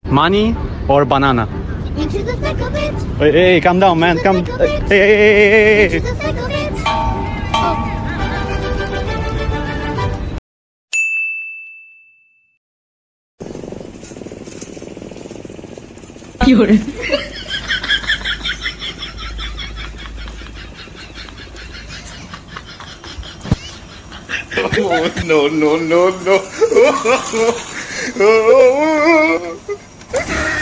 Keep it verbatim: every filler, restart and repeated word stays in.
Money or banana? Into the thick of it. Hey, hey, calm down, man. Come. Hey, hey, hey, hey, Into hey. the thick of it. Oh. Oh, no, no, no, no.